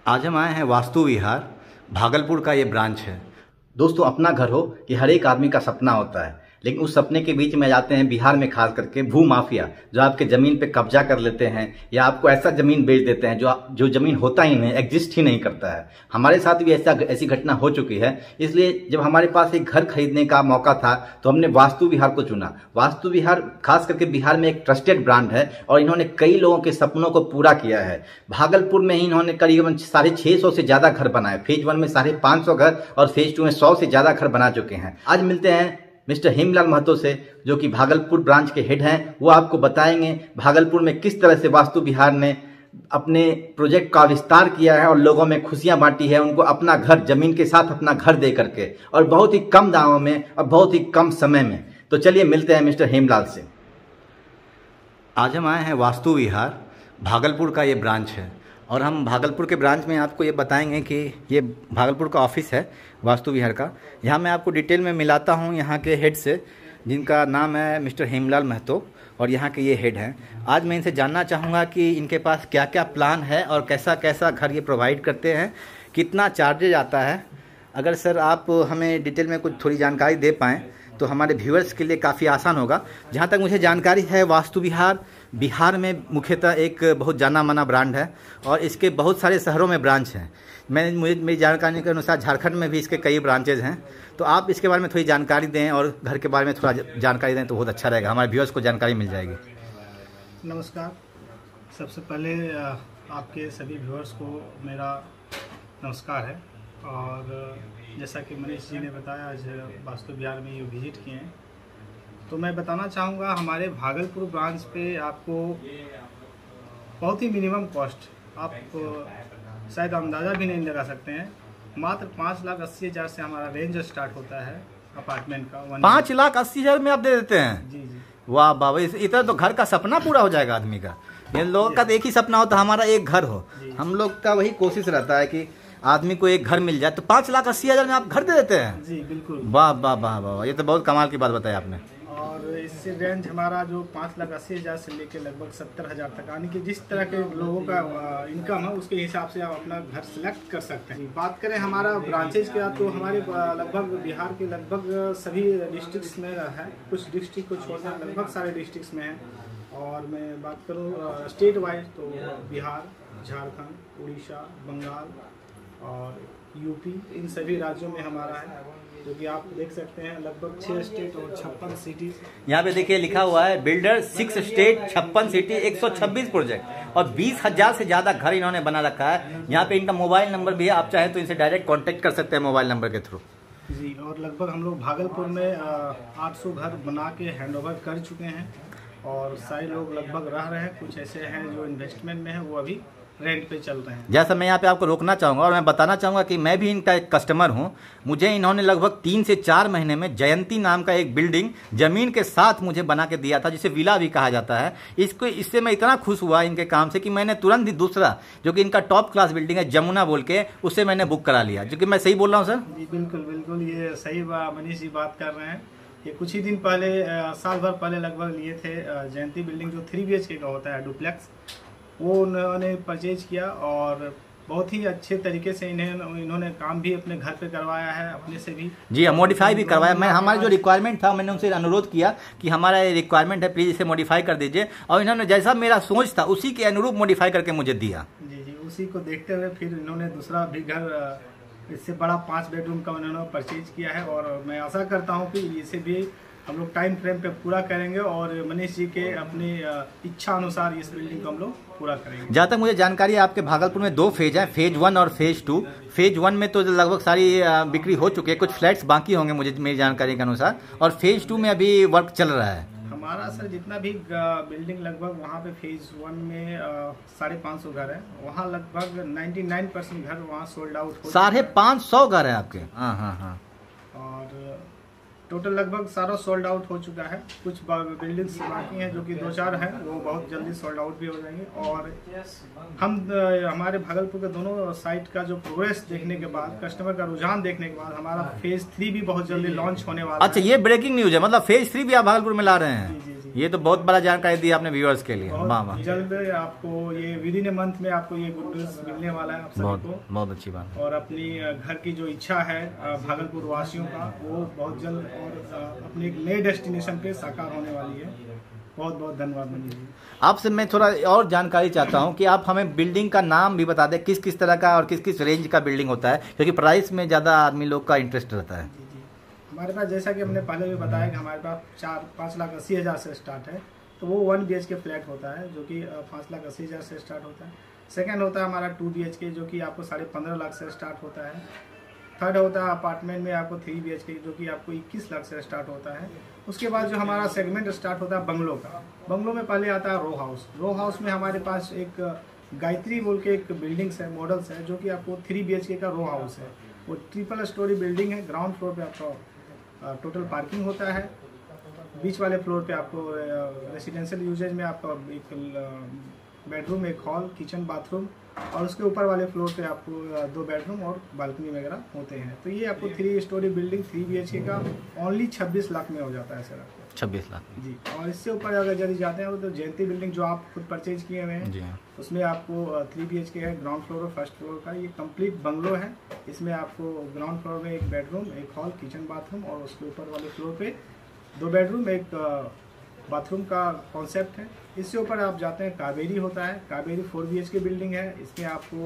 आज हम आए हैं वास्तु विहार, भागलपुर का ये ब्रांच है। दोस्तों, अपना घर हो ये हर एक आदमी का सपना होता है, लेकिन उस सपने के बीच में जाते हैं बिहार में, खास करके भू माफिया जो आपके जमीन पे कब्जा कर लेते हैं या आपको ऐसा जमीन बेच देते हैं जो जमीन होता ही नहीं, एग्जिस्ट ही नहीं करता है। हमारे साथ भी ऐसी घटना हो चुकी है। इसलिए जब हमारे पास एक घर खरीदने का मौका था तो हमने वास्तु विहार को चुना। वास्तु विहार खास करके बिहार में एक ट्रस्टेड ब्रांड है और इन्होंने कई लोगों के सपनों को पूरा किया है। भागलपुर में ही इन्होंने करीबन 650 से ज्यादा घर बनाए। फेज 1 में 550 घर और फेज 2 में 100 से ज्यादा घर बना चुके हैं। आज मिलते हैं मिस्टर हेमलाल महतो से, जो कि भागलपुर ब्रांच के हेड हैं। वो आपको बताएंगे भागलपुर में किस तरह से वास्तु विहार ने अपने प्रोजेक्ट का विस्तार किया है और लोगों में खुशियां बांटी है, उनको अपना घर जमीन के साथ अपना घर दे करके, और बहुत ही कम दामों में और बहुत ही कम समय में। तो चलिए मिलते हैं मिस्टर हेमलाल से। आज हम आए हैं वास्तु विहार, भागलपुर का ये ब्रांच है और हम भागलपुर के ब्रांच में आपको ये बताएंगे कि ये भागलपुर का ऑफिस है वास्तु विहार का। यहाँ मैं आपको डिटेल में मिलाता हूँ यहाँ के हेड से, जिनका नाम है मिस्टर हेमलाल महतो, और यहाँ के ये हेड हैं। आज मैं इनसे जानना चाहूँगा कि इनके पास क्या क्या प्लान है और कैसा कैसा घर ये प्रोवाइड करते हैं, कितना चार्जेज आता है। अगर सर आप हमें डिटेल में कुछ थोड़ी जानकारी दे पाएँ तो हमारे व्यूअर्स के लिए काफ़ी आसान होगा। जहाँ तक मुझे जानकारी है, वास्तु विहार बिहार में मुख्यतः एक बहुत जाना माना ब्रांड है और इसके बहुत सारे शहरों में ब्रांच हैं। मेरी जानकारी के अनुसार झारखंड में भी इसके कई ब्रांचेज हैं। तो आप इसके बारे में थोड़ी जानकारी दें और घर के बारे में थोड़ा जानकारी दें तो बहुत अच्छा रहेगा, हमारे व्यूअर्स को जानकारी मिल जाएगी। नमस्कार। सबसे पहले आपके सभी व्यूअर्स को मेरा नमस्कार है। और जैसा कि मनीष जी ने बताया, आज वास्तु विहार में ये विजिट किए हैं, तो मैं बताना चाहूँगा हमारे भागलपुर ब्रांच पे आपको बहुत ही मिनिमम कॉस्ट, आप शायद अंदाज़ा भी नहीं लगा सकते हैं, मात्र 5,80,000 से हमारा रेंज स्टार्ट होता है अपार्टमेंट का। 5,80,000 में आप दे देते हैं? जी जी। वाह बाबा, इतना तो घर का सपना पूरा हो जाएगा आदमी का। इन लोगों का एक ही सपना होता है हमारा एक घर हो। हम लोग का वही कोशिश रहता है कि आदमी को एक घर मिल जाए। तो 5,80,000 में आप घर दे देते हैं? जी बिल्कुल। वाह वाह वाह वाह, ये तो बहुत कमाल की बात बताई आपने। और इससे रेंज हमारा जो 5,80,000 से लेकर लगभग 70,000 तक, यानी कि जिस तरह के लोगों का इनकम है उसके हिसाब से आप अपना घर सिलेक्ट कर सकते हैं। बात करें हमारा ब्रांचेज का, तो हमारे लगभग बिहार के लगभग सभी डिस्ट्रिक्ट्स में है, कुछ डिस्ट्रिक्ट को छोड़कर लगभग सारे डिस्ट्रिक्ट्स में है। और मैं बात करूँ स्टेट वाइज तो बिहार, झारखंड, उड़ीसा, बंगाल और यूपी, इन सभी राज्यों में हमारा है, जो कि आप देख सकते हैं लगभग 6 स्टेट और 56 सिटी। यहाँ पे देखिए लिखा हुआ है बिल्डर 6 स्टेट 56 सिटी 126 प्रोजेक्ट और 20,000 से ज्यादा घर इन्होंने बना रखा है। यहाँ पे इनका मोबाइल नंबर भी है, आप चाहे तो इनसे डायरेक्ट कांटेक्ट कर सकते हैं मोबाइल नंबर के थ्रू। जी, और लगभग हम लोग भागलपुर में 800 घर बना के हैंडओवर कर चुके हैं और सारे लोग लगभग रह रहे हैं। कुछ ऐसे हैं जो इन्वेस्टमेंट में है, वो अभी रेंट पे चल रहे हैं। जैसा मैं यहाँ पे आपको रोकना चाहूँगा और मैं बताना चाहूँगा कि मैं भी इनका एक कस्टमर हूँ। मुझे इन्होंने लगभग 3 से 4 महीने में जयंती नाम का एक बिल्डिंग जमीन के साथ मुझे बना के दिया था, जिसे विला भी कहा जाता है। इससे मैं इतना खुश हुआ इनके काम से कि मैंने तुरंत ही दूसरा, जो कि इनका टॉप क्लास बिल्डिंग है जमुना बोल के, उससे मैंने बुक करा लिया। जो कि मैं सही बोल रहा हूँ सर? जी बिल्कुल बिल्कुल, ये सही मनीष जी बात कर रहे हैं। ये कुछ ही दिन पहले, साल भर पहले लगभग लिए थे जयंती बिल्डिंग, जो 3 BHK का होता है डुप्लेक्स, वो उन्होंने परचेज किया और बहुत ही अच्छे तरीके से इन्होंने काम भी अपने घर पे करवाया है, अपने से भी। जी, मॉडिफाई भी करवाया। मैं हमारा जो रिक्वायरमेंट था, मैंने उनसे अनुरोध किया कि हमारा रिक्वायरमेंट है, प्लीज इसे मॉडिफाई कर दीजिए, और इन्होंने जैसा मेरा सोच था उसी के अनुरूप मॉडिफाई करके मुझे दिया। जी जी, उसी को देखते हुए फिर इन्होंने दूसरा भी घर, इससे बड़ा 5 बेडरूम का उन्होंने परचेज किया है। और मैं आशा करता हूँ कि इसे भी हम लोग टाइम फ्रेम पे पूरा करेंगे और मनीष जी के अपनी इच्छा अनुसार इस बिल्डिंग को हम लोग पूरा करेंगे। जहाँ तक मुझे जानकारी है, आपके भागलपुर में 2 फेज हैं, फेज 1 और फेज 2। फेज 1 में तो लगभग सारी बिक्री हो चुकी है, कुछ फ्लैट्स बाकी होंगे मुझे मेरी जानकारी के अनुसार, और फेज 2 में अभी वर्क चल रहा है। हमारा सर जितना भी बिल्डिंग लगभग वहाँ पे फेज 1 में 550 घर है, वहाँ लगभग 99% घर वहाँ सोल्ड आउट हो। 550 घर है आपके? हाँ हाँ हाँ। और टोटल लगभग सारा सोल्ड आउट हो चुका है। कुछ बिल्डिंग्स बाकी हैं जो कि 2-4 हैं, वो बहुत जल्दी सोल्ड आउट भी हो जाएंगे। और हम हमारे भागलपुर के दोनों साइट का जो प्रोग्रेस देखने के बाद, कस्टमर का रुझान देखने के बाद, हमारा फेज 3 भी बहुत जल्दी लॉन्च होने वाला है। अच्छा, ये ब्रेकिंग न्यूज है, मतलब फेज 3 भी आप भागलपुर में ला रहे हैं? जी जी जी। ये तो बहुत बड़ा जानकारी दी आपने व्यूअर्स के लिए। वाह वाह, जल्द आपको ये विद इन ए मंथ में आपको ये गुड न्यूज मिलने वाला है आप सभी को। बहुत अच्छी बात। और अपनी घर की जो इच्छा है भागलपुर वासियों का, वो बहुत जल्द और अपने एक नए डेस्टिनेशन पे साकार होने वाली है। बहुत बहुत धन्यवाद मनीष जी। आपसे मैं थोड़ा और जानकारी चाहता हूं कि आप हमें बिल्डिंग का नाम भी बता दें, किस किस तरह का और किस किस रेंज का बिल्डिंग होता है, क्योंकि प्राइस में ज़्यादा आदमी लोग का इंटरेस्ट रहता है। जी जी, हमारे पास जैसा कि हमने पहले भी बताया कि हमारे पास 5,80,000 से स्टार्ट है, तो वो 1 BHK फ्लैट होता है जो कि 5,80,000 से स्टार्ट होता है। सेकेंड होता है हमारा 2 BHK जो कि आपको 15.5 लाख से स्टार्ट होता है। थर्ड होता है अपार्टमेंट में आपको 3 BHK जो कि आपको 21 लाख से स्टार्ट होता है। उसके बाद जो हमारा सेगमेंट स्टार्ट होता है बंगलों का, बंगलों में पहले आता है रो हाउस। रो हाउस में हमारे पास एक गायत्री बोल के एक बिल्डिंग्स है, मॉडल्स है, जो कि आपको 3 BHK का रो हाउस है। वो ट्रिपल स्टोरी बिल्डिंग है। ग्राउंड फ्लोर पे आपका टोटल पार्किंग होता है। बीच वाले फ्लोर पे आपको रेसिडेंशियल यूजेज में आपका एक बेडरूम, एक हॉल, किचन, बाथरूम, और उसके ऊपर वाले फ्लोर पे आपको 2 बेडरूम और बालकनी वगैरह होते हैं। तो ये आपको 3 स्टोरी बिल्डिंग 3 BHK का ओनली 26 लाख में हो जाता है सर आपको। 26 लाख जी। और इससे ऊपर अगर यदि जाते हैं तो जयंती बिल्डिंग जो आप खुद परचेज किए हुए हैं जी, उसमें आपको 3 BHK है, ग्राउंड फ्लोर और फर्स्ट फ्लोर का। ये कंप्लीट बंगलो है। इसमें आपको ग्राउंड फ्लोर में एक बेडरूम, एक हॉल, किचन, बाथरूम, और उसके ऊपर वाले फ्लोर पे 2 बेडरूम, एक बाथरूम का कॉन्सेप्ट है। इससे ऊपर आप जाते हैं कावेरी होता है। कावेरी 4 BHK बिल्डिंग है। इसमें आपको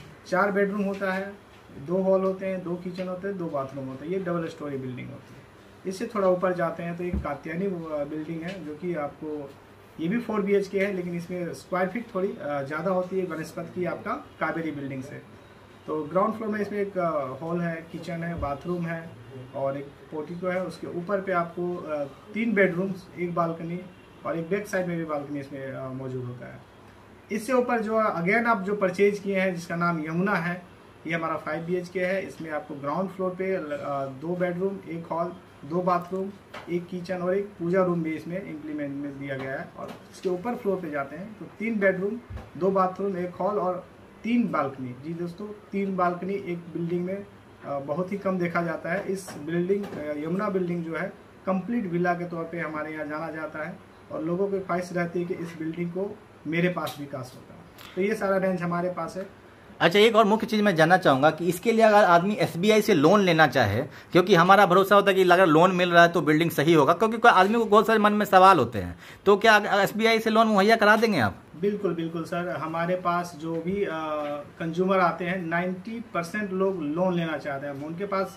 4 बेडरूम होता है, 2 हॉल होते हैं, 2 किचन होते हैं, 2 बाथरूम होते हैं। ये डबल स्टोरी बिल्डिंग होती है। इससे थोड़ा ऊपर जाते हैं तो एक कात्यायनी बिल्डिंग है जो कि आपको, ये भी 4 BHK है, लेकिन इसमें स्क्वायर फीट थोड़ी ज़्यादा होती है बनस्पत की आपका कावेरी बिल्डिंग से। तो ग्राउंड फ्लोर में इसमें एक हॉल है, किचन है, बाथरूम है और एक पोर्टिको है। उसके ऊपर पे आपको 3 बेडरूम्स, एक बालकनी और एक बैक साइड में भी बालकनी इसमें मौजूद होता है। इससे ऊपर जो अगेन आप जो परचेज किए हैं जिसका नाम यमुना है, ये हमारा 5 BHK है। इसमें आपको ग्राउंड फ्लोर पे 2 बेडरूम, एक हॉल, 2 बाथरूम, एक किचन और एक पूजा रूम भी इसमें इम्प्लीमेंट में दिया गया है। और इसके ऊपर फ्लोर पे जाते हैं तो 3 बेडरूम, 2 बाथरूम, एक हॉल और 3 बालकनी। जी दोस्तों, 3 बालकनी एक बिल्डिंग में बहुत ही कम देखा जाता है। इस बिल्डिंग यमुना बिल्डिंग जो है कंप्लीट विला के तौर पे हमारे यहाँ जाना जाता है और लोगों की ख्वाहिश रहती है कि इस बिल्डिंग को मेरे पास विकास होता है। तो ये सारा रेंज हमारे पास है। अच्छा, एक और मुख्य चीज़ मैं जानना चाहूँगा कि इसके लिए अगर आदमी SBI से लोन लेना चाहे, क्योंकि हमारा भरोसा होता है कि अगर लोन मिल रहा है तो बिल्डिंग सही होगा, क्योंकि कोई आदमी को बहुत सारे मन में सवाल होते हैं, तो क्या SBI से लोन मुहैया करा देंगे आप? बिल्कुल बिल्कुल सर, हमारे पास जो भी कंज्यूमर आते हैं 90% लोग लोन लेना चाहते हैं। उनके पास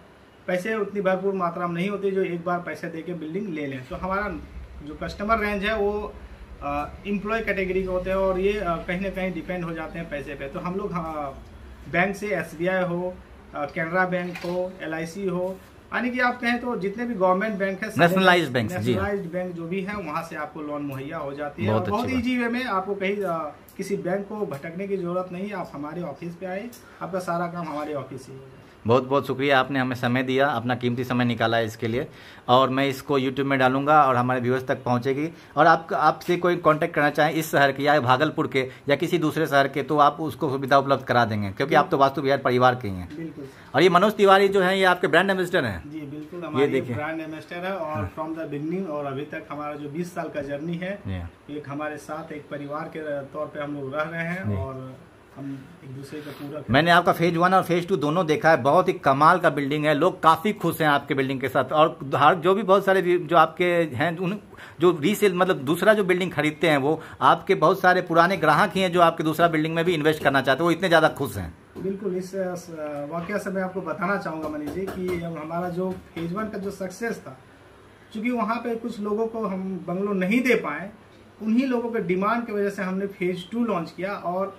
पैसे उतनी भरपूर मात्रा में नहीं होते जो एक बार पैसे दे के बिल्डिंग ले लें। तो हमारा जो कस्टमर रेंज है वो एम्प्लॉय कैटेगरी के होते हैं और ये कहीं ना कहीं डिपेंड हो जाते हैं पैसे पे। तो हम लोग बैंक से SBI हो, कैनरा बैंक हो, LIC हो, यानी कि आप कहें तो जितने भी गवर्नमेंट बैंक है, नेशनलाइज्ड बैंक जो भी है, वहाँ से आपको लोन मुहैया हो जाती है। बहुत ईजी वे में, आपको कहीं किसी बैंक को भटकने की जरूरत नहीं है। आप हमारे ऑफिस पे आए, आपका सारा काम हमारे ऑफिस से ही होगा। बहुत बहुत शुक्रिया, आपने हमें समय दिया, अपना कीमती समय निकाला है इसके लिए। और मैं इसको YouTube में डालूंगा और हमारे व्यूअर्स तक पहुंचेगी। और आपसे कोई कांटेक्ट करना चाहें इस शहर के या भागलपुर के या किसी दूसरे शहर के, तो आप उसको सुविधा उपलब्ध करा देंगे, क्योंकि आप तो वास्तु विहार परिवार के ही हैं। बिल्कुल। और ये मनोज तिवारी जो है, ये आपके ब्रांड एम्बेसडर हैं? जी बिल्कुल, हमारे ब्रांड एम्बेसडर है और फ्रॉम द बिगनिंग और अभी तक हमारा जो 20 साल का जर्नी है, एक हमारे साथ एक परिवार के तौर पर हम लोग रह रहे हैं और हम एक दूसरे का पूरा। मैंने आपका फेज 1 और फेज 2 दोनों देखा है, बहुत ही कमाल का बिल्डिंग है। लोग काफ़ी खुश हैं आपके बिल्डिंग के साथ। और जो भी बहुत सारे जो आपके हैं, जो रीसेल मतलब दूसरा जो बिल्डिंग खरीदते हैं, वो आपके बहुत सारे पुराने ग्राहक ही हैं जो आपके दूसरा बिल्डिंग में भी इन्वेस्ट करना चाहते हैं, वो इतने ज़्यादा खुश हैं। बिल्कुल, इस वाकया से मैं आपको बताना चाहूँगा मनीष जी कि अब हमारा जो फेज 1 का जो सक्सेस था, चूँकि वहाँ पे कुछ लोगों को हम बंगलो नहीं दे पाए, उन्हीं लोगों के डिमांड की वजह से हमने फेज 2 लॉन्च किया और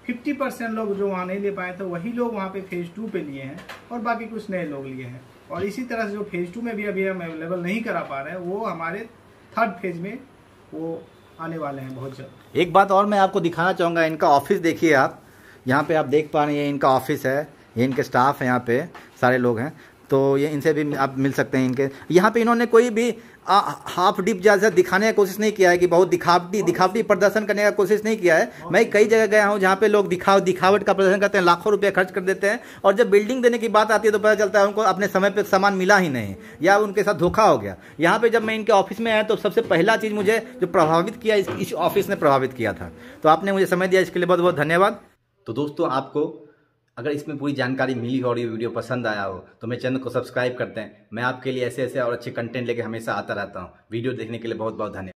50% लोग जो वहाँ नहीं ले पाए थे वही लोग वहाँ पे फेज 2 पे लिए हैं और बाकी कुछ नए लोग लिए हैं। और इसी तरह से जो फेज 2 में भी अभी हम अवेलेबल नहीं करा पा रहे हैं, वो हमारे 3rd फेज में वो आने वाले हैं बहुत जल्द। एक बात और मैं आपको दिखाना चाहूँगा, इनका ऑफिस देखिए आप, यहाँ पे आप देख पा रहे हैं, इनका ऑफिस है, ये इनके स्टाफ है, यहाँ पे सारे लोग हैं, तो ये इनसे भी आप मिल सकते हैं। इनके यहाँ पे इन्होंने कोई भी हाफ डिप जैसा दिखाने की कोशिश नहीं किया है कि बहुत दिखावटी प्रदर्शन करने का कोशिश नहीं किया है। मैं कई जगह गया हूँ जहाँ पे लोग दिखावट का प्रदर्शन करते हैं, लाखों रुपए खर्च कर देते हैं, और जब बिल्डिंग देने की बात आती है तो पता चलता है उनको अपने समय पे सामान मिला ही नहीं या उनके साथ धोखा हो गया। यहाँ पे जब मैं इनके ऑफिस में आया तो सबसे पहला चीज़ मुझे जो प्रभावित किया इस ऑफिस ने प्रभावित किया था। तो आपने मुझे समय दिया, इसके लिए बहुत बहुत धन्यवाद। तो दोस्तों, आपको अगर इसमें पूरी जानकारी मिली हो और ये वीडियो पसंद आया हो तो मेरे चैनल को सब्सक्राइब करते हैं। मैं आपके लिए ऐसे और अच्छे कंटेंट लेके हमेशा आता रहता हूँ। वीडियो देखने के लिए बहुत बहुत धन्यवाद।